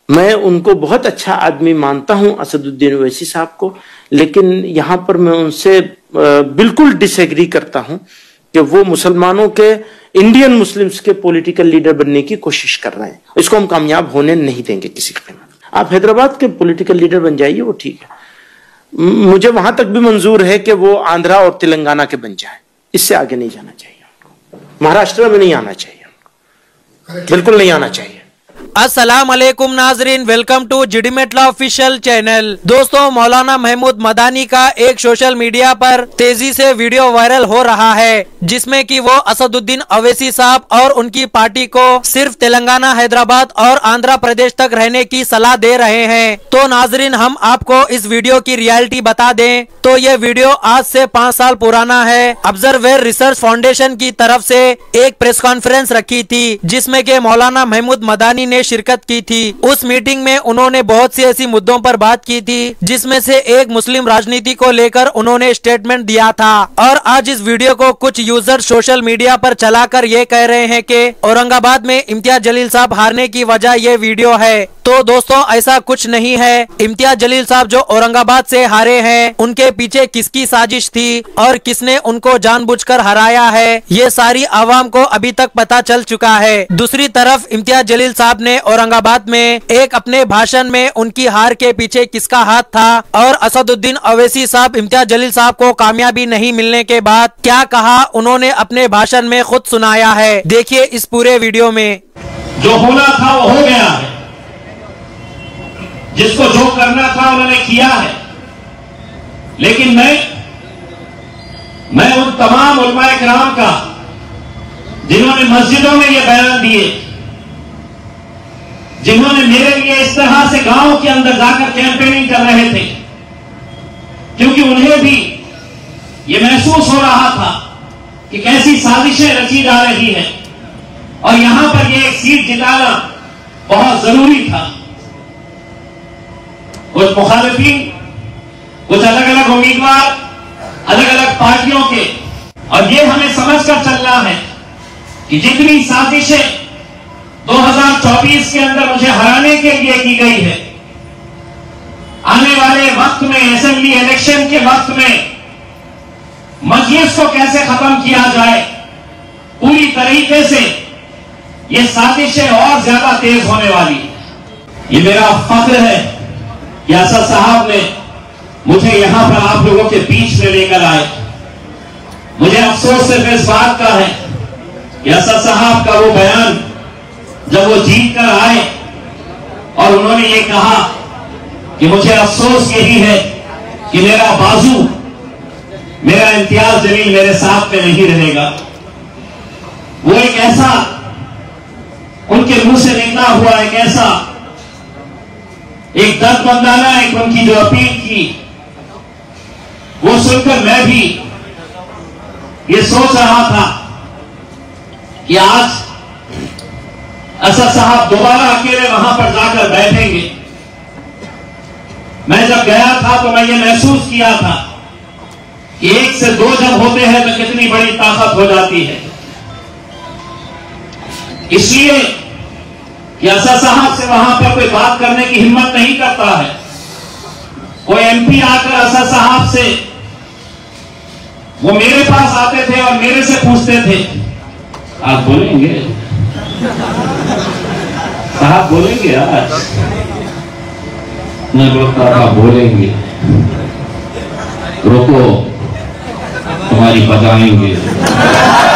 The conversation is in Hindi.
मैं उनको बहुत अच्छा आदमी मानता हूं, असदुद्दीन ओवैसी साहब को, लेकिन यहां पर मैं उनसे बिल्कुल डिसएग्री करता हूं कि वो मुसलमानों के, इंडियन मुस्लिम्स के पॉलिटिकल लीडर बनने की कोशिश कर रहे हैं। इसको हम कामयाब होने नहीं देंगे किसी कीमत। आप हैदराबाद के पॉलिटिकल लीडर बन जाइए, वो ठीक है, मुझे वहां तक भी मंजूर है कि वो आंध्रा और तेलंगाना के बन जाए, इससे आगे नहीं जाना चाहिए उनको। महाराष्ट्र में नहीं आना चाहिए उनको, बिल्कुल नहीं आना चाहिए। अस्सलाम वालेकुम नाजरीन, welcome to GD Metla official channel. दोस्तों, मौलाना महमूद मदानी का एक सोशल मीडिया पर तेजी से वीडियो वायरल हो रहा है, जिसमें कि वो असदुद्दीन ओवैसी साहब और उनकी पार्टी को सिर्फ तेलंगाना, हैदराबाद और आंध्र प्रदेश तक रहने की सलाह दे रहे हैं। तो नाजरीन, हम आपको इस वीडियो की रियलिटी बता दें तो ये वीडियो आज से 5 साल पुराना है। ऑब्जर्वर रिसर्च फाउंडेशन की तरफ से एक प्रेस कॉन्फ्रेंस रखी थी, जिसमें के मौलाना महमूद मदानी ने शिरकत की थी। उस मीटिंग में उन्होंने बहुत सी ऐसी मुद्दों पर बात की थी, जिसमें से एक मुस्लिम राजनीति को लेकर उन्होंने स्टेटमेंट दिया था। और आज इस वीडियो को कुछ यूजर सोशल मीडिया पर चलाकर ये कह रहे हैं कि औरंगाबाद में इम्तियाज जलील साहब हारने की वजह ये वीडियो है। तो दोस्तों, ऐसा कुछ नहीं है। इम्तियाज जलील साहब जो औरंगाबाद से हारे हैं, उनके पीछे किसकी साजिश थी और किसने उनको जानबूझकर हराया है, ये सारी आवाम को अभी तक पता चल चुका है। दूसरी तरफ इम्तियाज जलील साहब ने औरंगाबाद में एक अपने भाषण में उनकी हार के पीछे किसका हाथ था और असदुद्दीन ओवैसी साहब इम्तियाज जलील साहब को कामयाबी नहीं मिलने के बाद क्या कहा, उन्होंने अपने भाषण में खुद सुनाया है। देखिए इस पूरे वीडियो में। जो होना था वो हो गया है, जिसको जो करना था उन्होंने किया है। लेकिन मैं उन तमाम उलमाए किराम का जिन्होंने मस्जिदों में ये बयान दिए, जिन्होंने मेरे लिए इस तरह से गांव के अंदर जाकर कैंपेनिंग कर रहे थे, क्योंकि उन्हें भी ये महसूस हो रहा था कि कैसी साजिशें रची जा रही हैं और यहां पर ये एक सीट जिताना बहुत जरूरी था। कुछ मुखालिफिन, कुछ अलग अलग उम्मीदवार, अलग अलग पार्टियों के, और ये हमें समझकर चलना है कि जितनी साजिशें 2024 के अंदर मुझे हराने के लिए की गई है, आने वाले वक्त में असेंबली इलेक्शन के वक्त में मजलिस को कैसे खत्म किया जाए, पूरी तरीके से ये साजिशें और ज्यादा तेज होने वाली है। ये मेरा फख्र है कि असद साहब ने मुझे यहां पर आप लोगों के बीच में लेकर आए। मुझे अफसोस सिर्फ इस बात का है कि असद साहब का वो बयान जब वो जीत कर आए और उन्होंने ये कहा कि मुझे अफसोस यही है कि मेरा बाजू, मेरा इम्तियाज जलील मेरे साथ में नहीं रहेगा, वो एक ऐसा उनके मुंह से निकला हुआ एक ऐसा एक दर्दमंदाना एक उनकी जो अपील की, वो सुनकर मैं भी ये सोच रहा था कि आज असद साहब दोबारा अकेले वहां पर जाकर बैठेंगे। मैं जब गया था तो मैं ये महसूस किया था कि 1 से 2 जब होते हैं तो कितनी बड़ी ताकत हो जाती है। इसलिए कि असद साहब से वहां पर कोई बात करने की हिम्मत नहीं करता है। कोई एमपी आकर असद साहब से, वो मेरे पास आते थे और मेरे से पूछते थे, आप बोलेंगे साहब, बोलेंगे आज? मैं बोलता था बोलेंगे, रुको तुम्हारी बताएंगे।